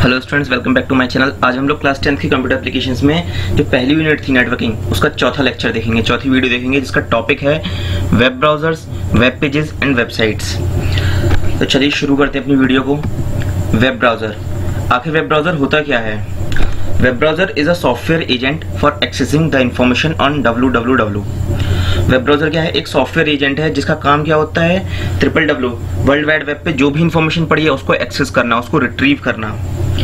Hello students, welcome back to my channel. आज हम लोग क्लास 10th की कंप्यूटर एप्लीकेशंस में जो पहली यूनिट थी नेटवर्किंग, उसका चौथा लेक्चर देखेंगे, चौथी वीडियो देखेंगे, जिसका टॉपिक है web browsers, web pages and websites. तो चलिए शुरू करते हैं अपनी वीडियो को। वेब ब्राउजर, आखिर वेब ब्राउजर होता क्या है? Web browser is a software agent for accessing the information on www। Web browser क्या है? एक सॉफ्टवेयर एजेंट है जिसका काम क्या होता है? www वर्ल्ड वाइड वेब पे जो भी इंफॉर्मेशन पड़ी है उसको एक्सेस करना, उसको रिट्रीव करना।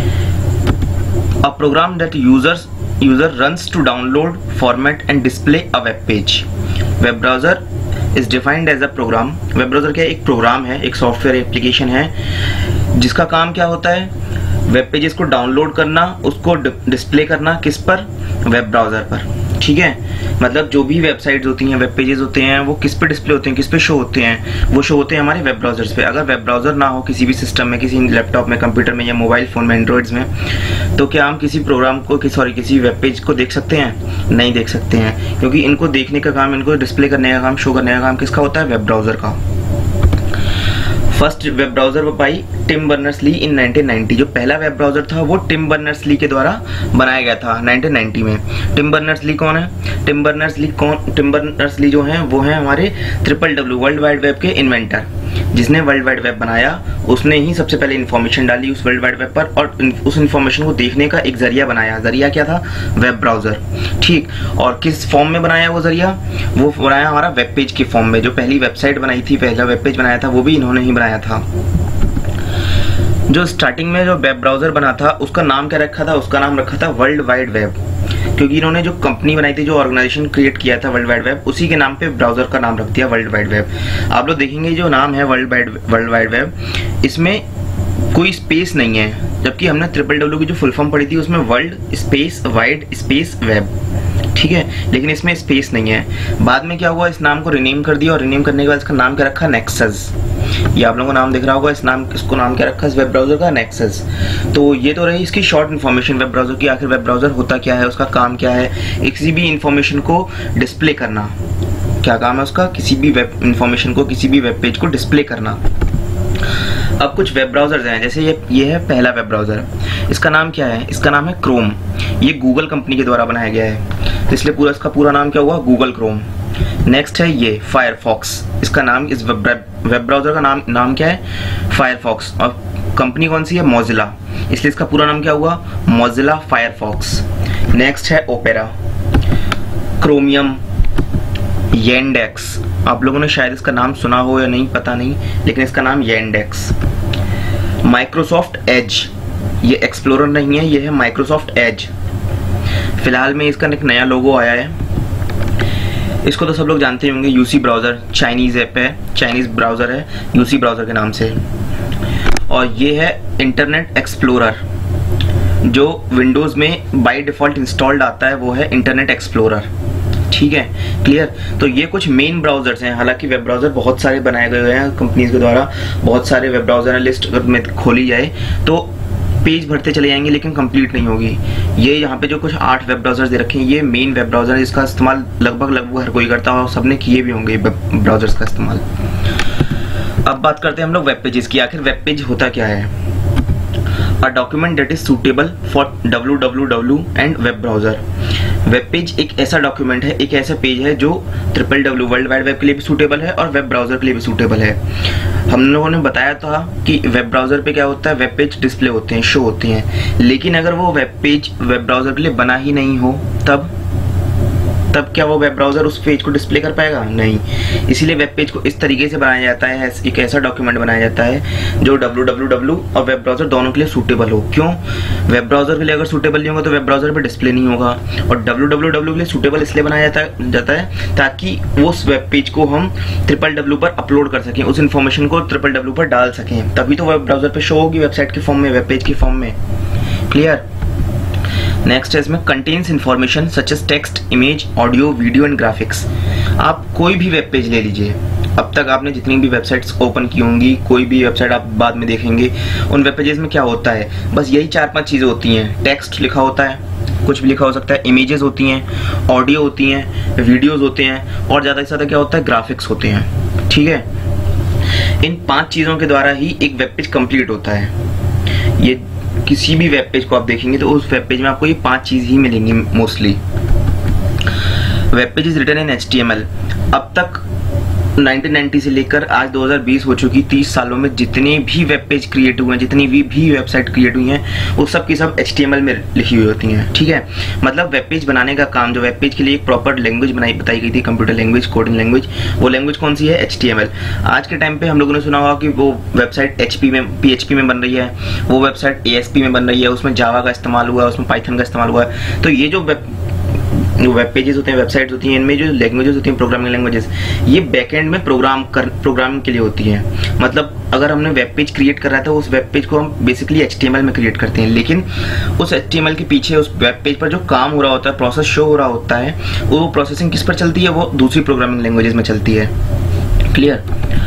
A program that user runs to download, format and display a web page. Web browser is defined as a program. Web browser क्या है? एक प्रोग्राम है, एक सॉफ्टवेयर एप्लीकेशन है जिसका काम क्या होता है? वेब पेजेस को डाउनलोड करना, उसको डिस्प्ले करना, किस पर? वेब ब्राउजर पर। ठीक है, मतलब जो भी वेबसाइट्स होती हैं, वेब पेजेस होते हैं, वो किस पे डिस्प्ले होते हैं, किस पे शो होते हैं? वो शो होते हैं हमारे वेब ब्राउजर्स पे। अगर वेब ब्राउजर ना हो किसी भी सिस्टम में, किसी लैपटॉप में, कंप्यूटर में या मोबाइल फोन में, एंड्रॉइड्स में, तो क्या हम किसी प्रोग्राम को किसी वेब पेज को देख सकते हैं? नहीं देख सकते हैं, क्योंकि इनको देखने का काम, इनको डिस्प्ले करने का काम, शो करने का काम किसका होता है? वेब ब्राउजर का। First web browser by Tim Berners-Lee in 1990। जो पहला वेब ब्राउजर था वो टिम बर्नर्स-ली के द्वारा बनाया गया था 1990 में। टिम बर्नर्स-ली कौन है? टिम बर्नर्स-ली जो हैं वो हैं हमारे www वर्ल्ड वाइड वेब के इन्वेंटर। जिसने वर्ल्ड वाइड वेब बनाया उसने ही सबसे पहले इन्फॉर्मेशन डाली उस वर्ल्ड वाइड वेब पर, और उस इन्फॉर्मेशन को देखने का एक जरिया बनाया। जरिया क्या था? Web browser. ठीक, और किस फॉर्म में बनाया वो जरिया? वो बनाया हमारा वेब पेज के फॉर्म में। जो पहली वेबसाइट बनाई थी, पहला वेब पेज बनाया था, वो भी इन्होंने ही बनाया था। जो स्टार्टिंग में जो वेब ब्राउजर बना था उसका नाम क्या रखा था? उसका नाम रखा था वर्ल्ड वाइड वेब, क्योंकि इन्होंने जो कंपनी बनाई थी, जो ऑर्गेनाइजेशन क्रिएट किया था वर्ल्ड वाइड वेब, उसी के नाम पे ब्राउजर का नाम रख दिया वर्ल्ड वाइड वेब। आप लोग देखेंगे जो नाम है वर्ल्ड वाइड वेब, इसमें कोई स्पेस नहीं है, जबकि हमने www की जो फुल फॉर्म पढ़ी थी उसमें world space wide space web. ठीक है, लेकिन इसमें स्पेस नहीं है। बाद में क्या हुआ? इस नाम को रिनेम कर दिया, और रिनेम करने के बाद इसका नाम क्या रखा? नेक्सस। ये आप लोगों को नाम दिख रहा होगा, इसको नाम क्या रखा इस वेब ब्राउजर का? नेक्सस। तो ये तो रही इसकी शॉर्ट इन्फॉर्मेशन वेब ब्राउजर की। आखिर वेब ब्राउजर होता क्या है, उसका काम क्या है? किसी भी इंफॉर्मेशन को डिस्प्ले करना। क्या काम है उसका? किसी भी वेब इंफॉर्मेशन को, किसी भी वेब पेज को डिस्प्ले करना। अब कुछ वेब ब्राउजर्स हैं, जैसे ये है पहला वेब ब्राउजर। इसका नाम क्या है? इसका नाम है क्रोम। ये गूगल कंपनी के द्वारा बनाया गया है, इसलिए इसका पूरा नाम क्या हुआ? Google Chrome. नेक्स्ट है ये फायरफॉक्स। इसका नाम, इस वेब ब्राउजर का नाम क्या है? फायरफॉक्स। और कंपनी कौन सी है? मोजिला, इसलिए इसका पूरा नाम क्या हुआ? Mozilla Firefox. नेक्स्ट है ओपेरा, क्रोमियम, येंडेक्स। आप लोगों ने शायद इसका नाम सुना हो या नहीं, पता नहीं, लेकिन इसका नाम येंडेक्स। माइक्रोसॉफ्ट एज, ये एक्सप्लोरर नहीं है, ये है माइक्रोसॉफ्ट एज। फिलहाल में इसका एक नया लोगो आया है, इसको तो सब लोग जानते होंगे, यूसी ब्राउजर। चाइनीज ऐप है, चाइनीज ब्राउजर है, यूसी ब्राउजर के नाम से। और ये है इंटरनेट एक्सप्लोरर, जो विंडोज में बाय डिफॉल्ट इंस्टॉल्ड आता है, वो है इंटरनेट एक्सप्लोरर। ठीक है, क्लियर? तो ये कुछ मेन ब्राउजर्स हैं। हालांकि वेब ब्राउजर बहुत सारे बनाए गए हैं कंपनीज के द्वारा, बहुत सारे वेब ब्राउजर हैं। लिस्ट अगर में खोली जाए तो पेज भरते चले जाएंगे, लेकिन कंप्लीट नहीं होगी। ये यहाँ पे जो कुछ 8 वेब ब्राउजर्स दे रखे हैं, ये मेन वेब ब्राउजर है, जिसका इस्तेमाल लगभग हर कोई करता है, और सबने किए भी होंगे वेब ब्राउजर्स का इस्तेमाल। अब बात करते हैं हम लोग वेब पेजेस की। आखिर वेब पेज होता क्या है? A document that is suitable for www and web browser। Web page एक ऐसा डॉक्यूमेंट है, एक ऐसा पेज है जो www वर्ल्ड वाइड वेब के लिए भी सूटेबल है और वेब ब्राउजर के लिए भी सूटेबल है। हम लोगों ने बताया था कि वेब ब्राउजर पे क्या होता है? वेब पेज डिस्प्ले होते हैं, शो होते हैं। लेकिन अगर वो वेब पेज वेब ब्राउजर के लिए बना ही नहीं हो, तब क्या वो वेब ब्राउजर उस पेज को डिस्प्ले कर पाएगा? नहीं। इसीलिए वेब पेज को इस तरीके से बनाया जाता है, एक ऐसा डॉक्यूमेंट बनाया जाता है जो www और वेब ब्राउजर दोनों के लिए सूटेबल हो। क्यों? वेब ब्राउजर के लिए अगर सूटेबल नहीं होगा तो वेब ब्राउजर पे डिस्प्ले नहीं होगा, और www के लिए सूटेबल इसलिए बनाया जाता है ताकि उस वेब पेज को हम www पर अपलोड कर सकें, उस इन्फॉर्मेशन को www पर डाल सकें, तभी तो वेब ब्राउजर पे शो होगी, वेबसाइट के फॉर्म में, वेब पेज के फॉर्म में। क्लियर? नेक्स्ट है इसमें contains information such as text, image, audio, video and graphics. आप कोई भी वेब पेज ले लीजिए, अब तक आपने जितनी भी वेबसाइट्स ओपन की होंगी, कोई भी वेबसाइट आप बाद में देखेंगे, उन वेब पेजेस में क्या होता है? बस यही 4-5 चीज़ें होती हैं। टेक्स्ट लिखा होता है, कुछ भी लिखा हो सकता है, इमेजेस होती हैं, ऑडियो होती हैं, वीडियोज़ होते हैं, और ज़्यादा से ज़्यादा क्या होता है? ग्राफिक्स होते हैं। ठीक है, इन 5 चीज़ों के द्वारा ही एक वेब पेज कंप्लीट होता है। ये किसी भी वेब पेज को आप देखेंगे तो उस वेब पेज में आपको ये 5 चीज़ ही मिलेंगी mostly. Web page is written in HTML। अब तक 1990 से लेकर आज 2020 हो चुकी 30 सालों में जितने भी वेब पेज क्रिएट हुए हैं, जितनी भी वेबसाइट क्रिएट हुई हैं, वो सब की सब HTML में लिखी हुई होती हैं। ठीक है, मतलब वेब पेज बनाने का काम, जो वेब पेज के लिए एक प्रॉपर लैंग्वेज बताई गई थी, कंप्यूटर लैंग्वेज, कोडिंग लैंग्वेज, वो लैंग्वेज कौन सी है? HTML। आज के टाइम पे हम लोगों ने सुना होगा कि वो वेबसाइट PHP में बन रही है, वो वेबसाइट ASP में बन रही है, उसमें जावा का इस्तेमाल हुआ है, उसमें पाइथन का इस्तेमाल हुआ है। तो ये जो वेब पेजेस होते हैं, वेबसाइट्स होती हैं, इनमें जो लैंग्वेजेस होती हैं, प्रोग्रामिंग लैंग्वेजेस, ये बैकएंड में प्रोग्रामिंग के लिए होती हैं। मतलब अगर हमने वेब पेज क्रिएट कर रहा था, उस वेब पेज को हम बेसिकली HTML में क्रिएट करते हैं, लेकिन उस HTML के पीछे उस वेब पेज पर जो काम हो रहा होता है, प्रोसेस शो हो रहा होता है, वो प्रोसेसिंग किस पर चलती है? वो दूसरी प्रोग्रामिंग लैंग्वेजेस में चलती है। क्लियर?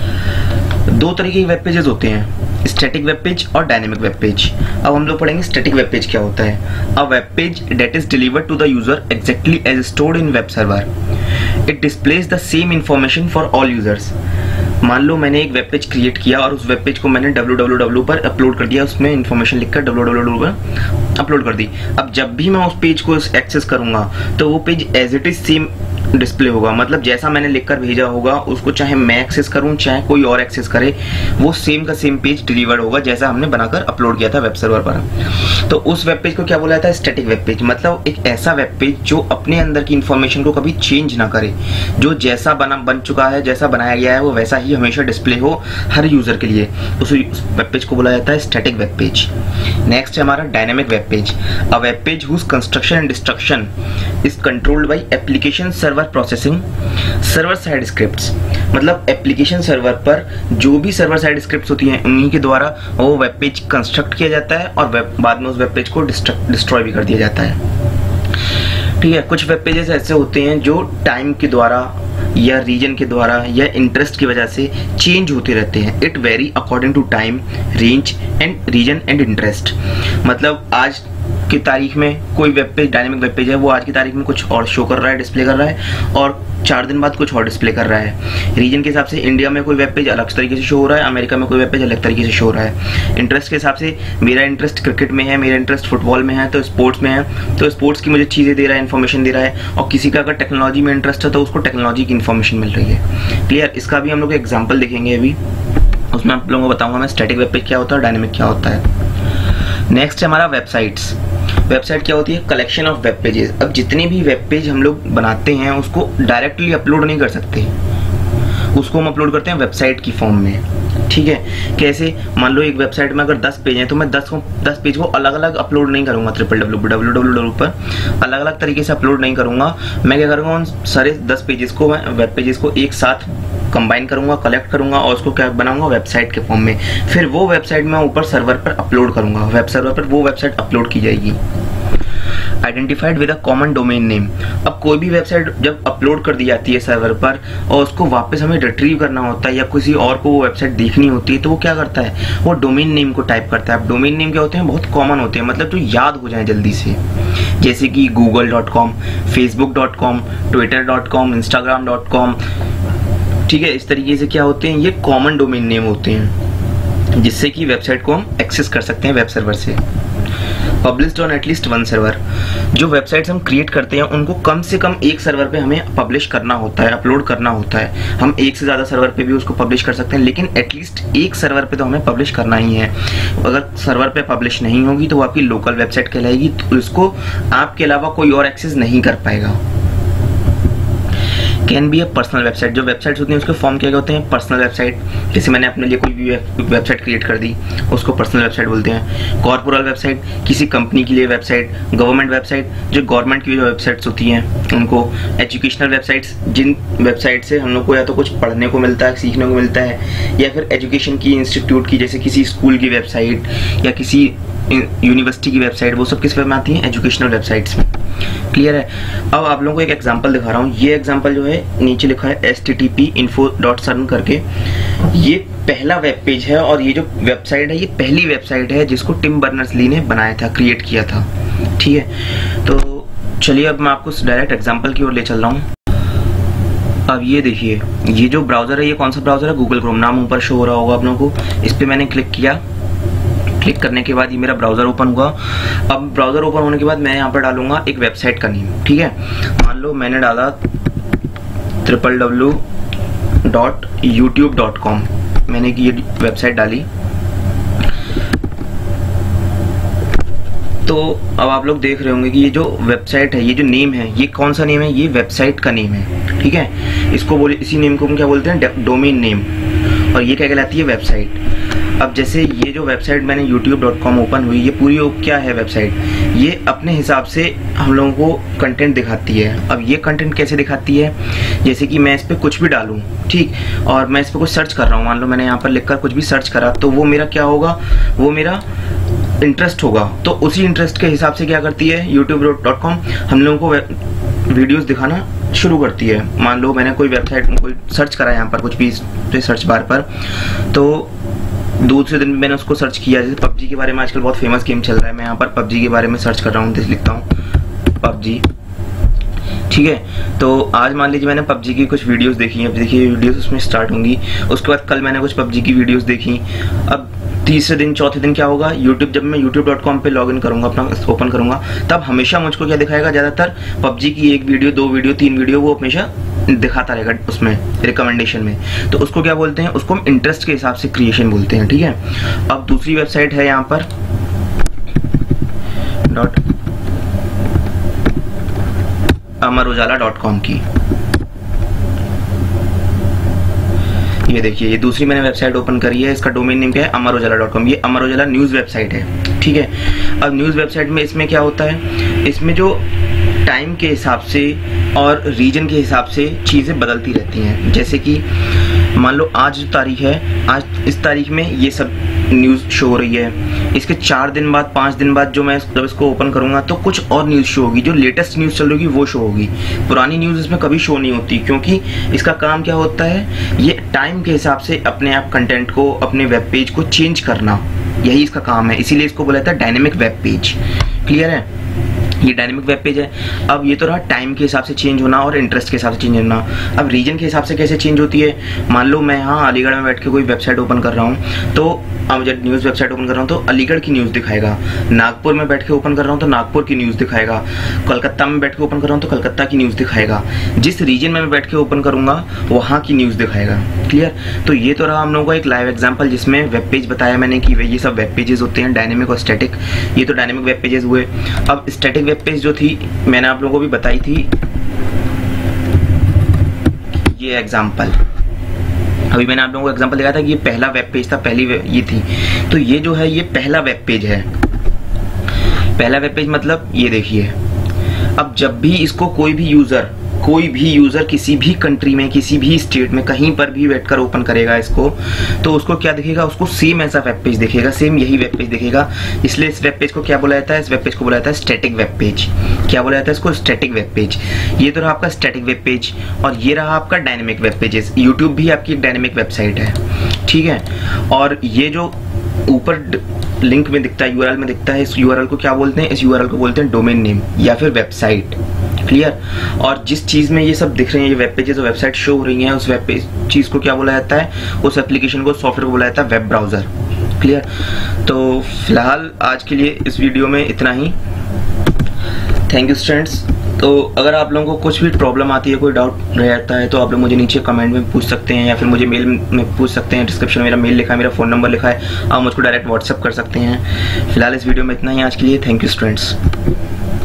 2 तरीके के वेब पेजेस होते हैं, स्टैटिक वेब पेज और डायनेमिक वेब पेज। अब हम लोग पढ़ेंगे स्टैटिक वेब पेज क्या होता है। A web page that is delivered to the user exactly as stored in web server. It displays the same information for all users. मान लो मैंने एक वेब पेज क्रिएट किया और उस वेब पेज को मैंने www पर अपलोड कर दिया, उसमें इंफॉर्मेशन लिखकर www पर अपलोड कर दी। अब जब भी मैं उस पेज को एक्सेस करूंगा तो वो page as it is same display होगा। मतलब जैसा मैंने लिखकर भेजा होगा, उसको चाहे मैं एक्सेस करूं चाहे कोई और एक्सेस करे, वो सेम का सेम पेज डिलीवर होगा जैसा हमने बनाकर अपलोड किया था वेब सर्वर पर। तो उस वेब पेज को क्या बोला जाता है? Static web page. मतलब एक ऐसा वेब पेज जो अपने अंदर की इंफॉर्मेशन को कभी चेंज ना करे, जो जैसा बन चुका है, जैसा बनाया गया है, वो वैसा ही हमेशा डिस्प्ले हो हर यूजर के लिए। उस वेब पेज को बोला जाता है स्टैटिक वेब पेज। नेक्स्ट है हमारा dynamic web page. A web page whose construction and destruction is controlled by application server processing server side scripts. मतलब एप्लीकेशन सर्वर पर जो भी सर्वर साइड स्क्रिप्ट्स होती हैं, उन्हीं के द्वारा वो वेब पेज कंस्ट्रक्ट किया जाता है और बाद में उस वेब पेज को डिस्ट्रॉय भी कर दिया जाता है। ठीक है, कुछ वेब पेजेस ऐसे होते हैं जो टाइम के द्वारा या रीजन के द्वारा या इंटरेस्ट की वजह से चेंज होते रहते हैं। It vary according to time, range and region and interest. मतलब आज की तारीख में कोई web page, dynamic web page है, वो आज की तारीख में कुछ और शो कर रहा है, डिस्प्ले कर रहा है, और 4 दिन बाद कुछ और डिस्प्ले कर रहा है। रीजन के हिसाब से इंडिया में कोई वेब पेज अलग तरीके से शो हो रहा है, अमेरिका में कोई वेब पेज अलग तरीके से शो हो रहा है। इंटरेस्ट के हिसाब से मेरा इंटरेस्ट क्रिकेट में है, मेरा इंटरेस्ट फुटबॉल में है, तो स्पोर्ट्स में है, तो स्पोर्ट्स की मुझे चीज़ें दे रहा है, इन्फॉर्मेशन दे रहा है। और किसी का अगर टेक्नोलॉजी में इंटरेस्ट है तो उसको टेक्नोलॉजी की इन्फॉर्मेशन मिल रही है। क्लियर? इसका भी हम लोग एग्जाम्पल देखेंगे अभी, उसमें आप लोगों को बताऊंगा मैं स्टैटिक वेब पेज क्या होता है, डायनेमिक क्या होता है। नेक्स्ट है हमारा वेबसाइट्स। वेबसाइट क्या होती है? Collection of web pages. अब जितने भी वेब पेज हम लोग बनाते हैं उसको डायरेक्टली अपलोड नहीं कर सकते, उसको हम अपलोड करते हैं वेबसाइट की फॉर्म में। ठीक है, कैसे? मान लो एक वेबसाइट में अगर 10 पेज हैं तो मैं 10 पेज को अलग अलग अपलोड नहीं करूंगा www पर अलग अलग तरीके से अपलोड नहीं करूंगा। मैं क्या करूंगा, उन सारे 10 पेजेस को, मैं वेब पेजेस को एक साथ कंबाइन करूंगा, कलेक्ट करूंगा और उसको क्या बनाऊंगा? वेबसाइट के फॉर्म में। फिर वो वेबसाइट मैं ऊपर सर्वर पर अपलोड करूंगा, वेब सर्वर पर वो वेबसाइट अपलोड की जाएगी। Identified with a common domain name. अब कोई भी वेबसाइट जब अपलोड कर दी जाती है सर्वर पर और उसको वापस हमें रिट्रीव करना होता है या किसी और को वो वेबसाइट देखनी होती है, तो वो क्या करता है? वो डोमेन नेम को टाइप करता है। अब डोमेन नेम क्या होते हैं? बहुत कॉमन होते हैं, मतलब जो याद हो जाए जल्दी से, जैसे कि google.com, facebook.com, twitter.com, instagram.com। ठीक है, इस तरीके से क्या होते हैं? ये कॉमन डोमेन नेम होते हैं जिससे कि वेबसाइट को हम एक्सेस कर सकते हैं वेब सर्वर से। Published on at least 1 server. जो वेबसाइट्स हम क्रिएट करते हैं उनको कम से कम एक सर्वर पे हमें पब्लिश करना होता है, अपलोड करना होता है। हम एक से ज़्यादा सर्वर पे भी उसको पब्लिश कर सकते हैं, लेकिन एटलीस्ट एक सर्वर पे तो हमें पब्लिश करना ही है। अगर सर्वर पे पब्लिश नहीं होगी तो वो आपकी लोकल वेबसाइट कहलाएगी, तो उसको आपके अलावा कोई और एक्सेस नहीं कर पाएगा। Can be a personal website. जो वेबसाइट्स होती हैं उसके फॉर्म क्या होते हैं? Personal website. जैसे मैंने अपने लिए कोई भी वेबसाइट क्रिएट कर दी, उसको पर्सनल वेबसाइट बोलते हैं। कॉर्पोरल वेबसाइट, किसी कंपनी के लिए वेबसाइट। गवर्नमेंट वेबसाइट, जो गवर्नमेंट की जो वेबसाइट्स होती हैं उनको। एजुकेशनल वेबसाइट्स, जिन वेबसाइट से हम लोग को या तो कुछ पढ़ने को मिलता है, सीखने को मिलता है, या फिर एजुकेशन की, इंस्टीट्यूट की, जैसे किसी स्कूल की वेबसाइट या किसी यूनिवर्सिटी की वेबसाइट, वो सब किस में आती हैं? एजुकेशनल वेबसाइट्स में। क्लियर है? अब आप लोगों को एक एग्जांपल दिखा रहा हूँ। ये एग्जांपल जो है नीचे लिखा है http://info.cern करके। ये पहला वेब पेज है और ये जो वेबसाइट है ये पहली वेबसाइट है जिसको टिम बर्नर्स-ली ने बनाया था, क्रिएट किया था। ठीक है, तो चलिए अब मैं आपको डायरेक्ट एग्जाम्पल की ओर ले चल रहा हूँ। अब ये देखिए, ये जो ब्राउजर है ये कौन सा ब्राउजर है? Google Chrome. नाम ऊपर शो हो रहा होगा आप लोगों को। इस पर मैंने क्लिक किया क्लिक करने के बाद ये मेरा ब्राउज़र ओपन हुआ। अब ब्राउज़र ओपन होने के बाद मैं यहाँ पर डालूंगा एक वेबसाइट का नेम, ठीक है। मान लो मैंने डाला www.youtube.com, मैंने ये वेबसाइट डाली। तो अब आप लोग देख रहे होंगे कि ये जो वेबसाइट है, ये जो नेम है, ये कौन सा नेम है, ये वेबसाइट का नेम है, ठीक है। इसको बोले, इसी नेम को हम क्या बोलते हैं, डोमेन नेम, और ये क्या कहलाती है, वेबसाइट। अब जैसे ये जो वेबसाइट मैंने youtube.com ओपन हुई, ये पूरी क्या है वेबसाइट, ये अपने हिसाब से हम लोगों को कंटेंट दिखाती है। अब ये कंटेंट कैसे दिखाती है, जैसे कि मैं इस पर कुछ भी डालूं, ठीक, और मैं इस पर कुछ सर्च कर रहा हूँ, मान लो मैंने यहाँ पर लिखकर कुछ भी सर्च करा, तो वो मेरा क्या होगा, वो मेरा इंटरेस्ट होगा। तो उसी इंटरेस्ट के हिसाब से क्या करती है youtube.com, हम लोगों को वीडियोस दिखाना शुरू करती है। मान लो मैंने कोई वेबसाइट में कोई सर्च करा यहाँ पर कुछ भी सर्च बार पर, तो दूसरे दिन मैंने उसको सर्च किया, जैसे पबजी के बारे में आजकल बहुत फेमस गेम चल रहा है, मैं यहाँ पर पबजी के बारे में सर्च कर रहा हूँ, लिखता हूँ पबजी, ठीक है। तो आज मान लीजिए मैंने पबजी की कुछ वीडियोस देखी, अब देखिए वीडियोस उसमें स्टार्ट होंगी। उसके बाद कल मैंने कुछ पबजी की वीडियोस देखी। अब तीसरे दिन चौथे दिन क्या होगा, यूट्यूब, जब मैं youtube.com पे लॉगिन करूंगा, अपना ओपन करूंगा, तब हमेशा मुझको क्या दिखाएगा, ज़्यादातर पबजी की 1 वीडियो 2 वीडियो 3 वीडियो वो हमेशा दिखाता रहेगा उसमें रिकमेंडेशन में। तो उसको क्या बोलते हैं, उसको हम इंटरेस्ट के हिसाब से क्रिएशन बोलते हैं, ठीक है। अब दूसरी वेबसाइट है यहाँ पर amarujala.com की, ये देखिए, ये दूसरी मैंने वेबसाइट ओपन करी है, इसका डोमेन नेम क्या है, amarujala.com। ये अमर उजाला न्यूज़ वेबसाइट है, ठीक है। अब न्यूज़ वेबसाइट में इसमें क्या होता है, इसमें जो टाइम के हिसाब से और रीजन के हिसाब से चीज़ें बदलती रहती हैं। जैसे कि मान लो आज जो तारीख है, आज इस तारीख में ये सब न्यूज़ शो हो रही है, इसके 4 दिन बाद 5 दिन बाद जो मैं जब इसको ओपन करूंगा तो कुछ और न्यूज़ शो होगी, जो लेटेस्ट न्यूज़ चल रही होगी वो शो होगी। पुरानी न्यूज़ इसमें कभी शो नहीं होती, क्योंकि इसका काम क्या होता है, ये टाइम के हिसाब से अपने आप कंटेंट को, अपने वेब पेज को चेंज करना, यही इसका काम है। इसीलिए इसको बोला जाता है डायनेमिक वेब पेज। क्लियर है, ये डायनेमिक वेब पेज है। अब ये तो रहा टाइम के हिसाब से चेंज होना और इंटरेस्ट के हिसाब से चेंज होना। अब रीजन के हिसाब से कैसे चेंज होती है, मान लो मैं यहाँ अलीगढ़ में बैठ के कोई वेबसाइट ओपन कर रहा हूँ, तो जब न्यूज़ वेबसाइट ओपन कर रहा हूँ तो अलीगढ़ की न्यूज़ दिखाएगा, नागपुर में बैठ के ओपन कर रहा हूँ तो नागपुर की न्यूज़ दिखाएगा, कोलकाता में बैठ के ओपन कर रहा हूँ तो कोलकाता की न्यूज़ दिखाएगा, जिस रीजन में मैं बैठ के ओपन करूँगा वहाँ की न्यूज़ दिखाएगा। क्लियर, तो ये तो रहा हम लोगों का एक लाइव एग्जाम्पल, जिसमें वेब पेज बताया मैंने कि ये सब वेब पेजेस होते हैं डायनेमिक और स्टैटिक। ये तो डायनेमिक वेब पेजेस हुए। अब स्टैटिक वेब पेज जो थी मैंने आप लोगों को भी बताई थी, ये एग्जाम्पल, अभी मैंने आप लोगों को एग्जांपल दिखाया था कि ये पहला वेब पेज था, पहली ये थी, तो ये जो है ये पहला वेब पेज है। पहला वेब पेज मतलब ये देखिए। अब जब भी इसको कोई भी यूजर किसी भी कंट्री में, किसी भी स्टेट में, कहीं पर भी बैठकर ओपन करेगा इसको, तो उसको क्या दिखेगा, उसको सेम ऐसा वेब पेज दिखेगा, सेम यही वेब पेज दिखेगा। इसलिए इस वेब पेज को क्या बोला जाता है, इस वेब पेज को बोला जाता है स्टैटिक वेब पेज। क्या बोला जाता है इसको, स्टैटिक वेब पेज। ये तो रहा आपका स्टैटिक वेब पेज, और ये रहा आपका डायनेमिक वेब पेजेस। यूट्यूब भी आपकी एक डायनेमिक वेबसाइट है, ठीक है। और ये जो ऊपर लिंक में दिखता है, यूआरएल में दिखता है, इस यूआरएल को क्या बोलते हैं, इस यूआरएल को बोलते हैं डोमेन नेम या फिर वेबसाइट। क्लियर, और जिस चीज़ में ये सब दिख रहे हैं, ये वेब पेजेस और वेबसाइट शो हो रही हैं, उस वेब पेज चीज़ को क्या बोला जाता है, उस एप्लीकेशन को, सॉफ्टवेयर को बोला जाता है वेब ब्राउज़र। क्लियर, तो फिलहाल आज के लिए इस वीडियो में इतना ही। Thank you students. तो अगर आप लोगों को कुछ भी प्रॉब्लम आती है, कोई डाउट रहता है, तो आप लोग मुझे नीचे कमेंट में पूछ सकते हैं, या फिर मुझे मेल में पूछ सकते हैं। डिस्क्रिप्शन में मेरा मेल लिखा है, मेरा फ़ोन नंबर लिखा है, आप मुझको डायरेक्ट व्हाट्सअप कर सकते हैं। फिलहाल इस वीडियो में इतना ही आज के लिए। Thank you students.